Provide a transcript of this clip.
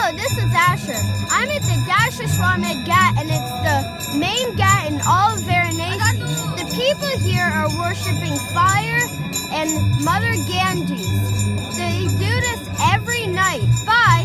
Hello, this is Asher. I'm at the Dashashwamed Ghat, and it's the main Ghat in all of Varanasi. The people here are worshiping fire and Mother Ganges. They do this every night. Bye.